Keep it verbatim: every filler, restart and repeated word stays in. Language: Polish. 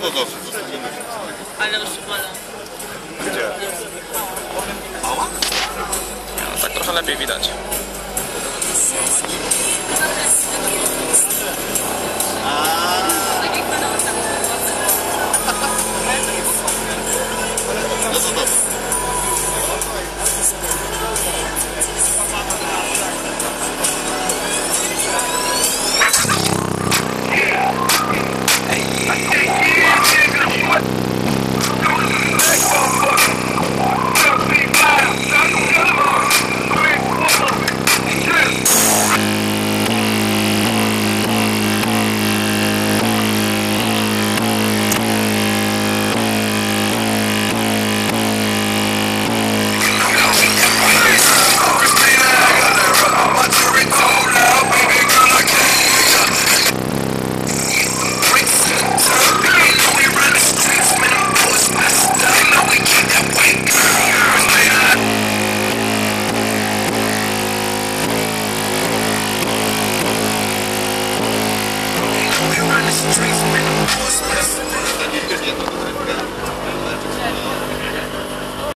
to dosyć, zostawimy. Ale już wolę. Gdzie? Mała? No, tak trochę lepiej widać. No to dobrze. Streets